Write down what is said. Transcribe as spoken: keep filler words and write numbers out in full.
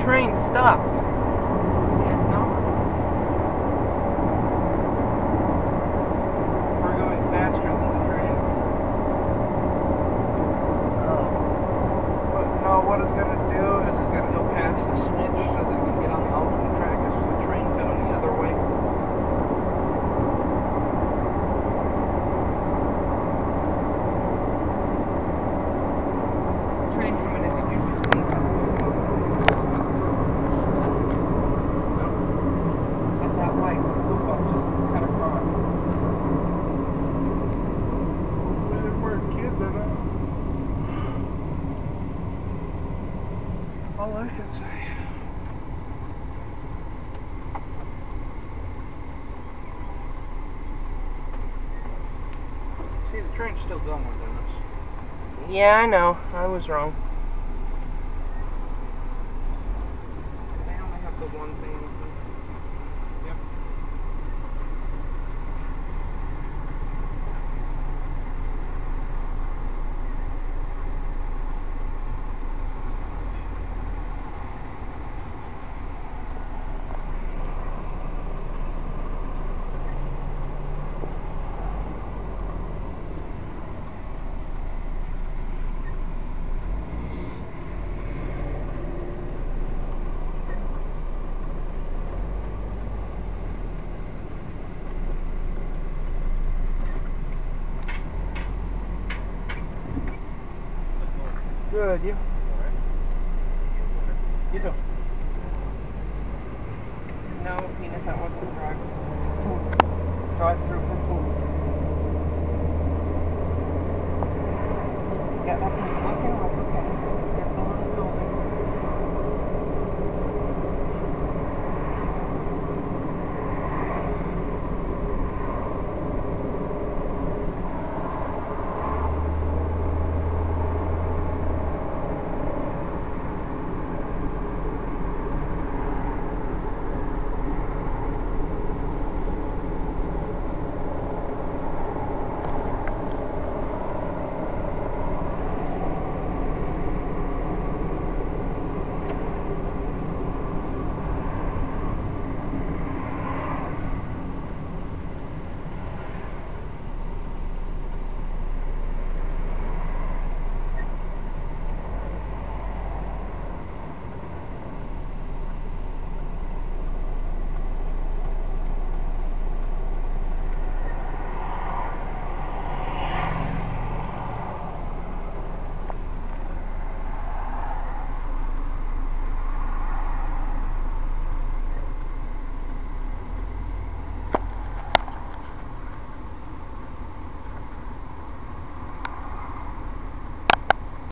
train stopped. Yeah, it's not. We're going faster than the train. Oh. But no, what it's going to do is it's going to go past the switch so that it can get on the alternate track as the train coming the other way. Train coming in. Did you just see the school bus? At that light, the school bus just cut across. We're kids in it. All I can say. See, the train's still going within us. Yeah, I know. I was wrong. They only have the one thing open. Yep. Good, you? You too. No, Peanut, that wasn't drive. Drive through for food. Get up and